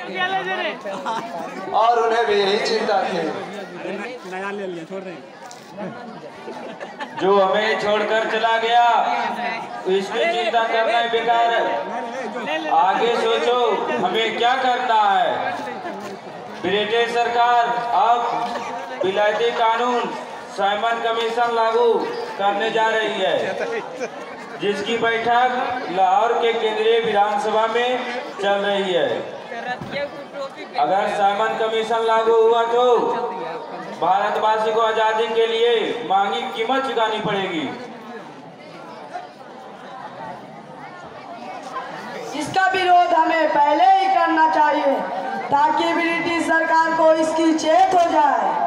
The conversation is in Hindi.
और उन्हें भी यही चिंता थी। नया ले लिया, छोड़ रहे जो हमें छोड़कर चला गया इसकी चिंता करना ही बेकार है। आगे सोचो हमें क्या करना है। ब्रिटिश सरकार अब विलायती कानून साइमन कमीशन लागू करने जा रही है, जिसकी बैठक लाहौर के केंद्रीय विधानसभा में चल रही है। अगर साइमन कमीशन लागू हुआ तो भारतवासी को आजादी के लिए महंगी कीमत चुकानी पड़ेगी। इसका विरोध हमें पहले ही करना चाहिए ताकि ब्रिटिश सरकार को इसकी चेत हो जाए।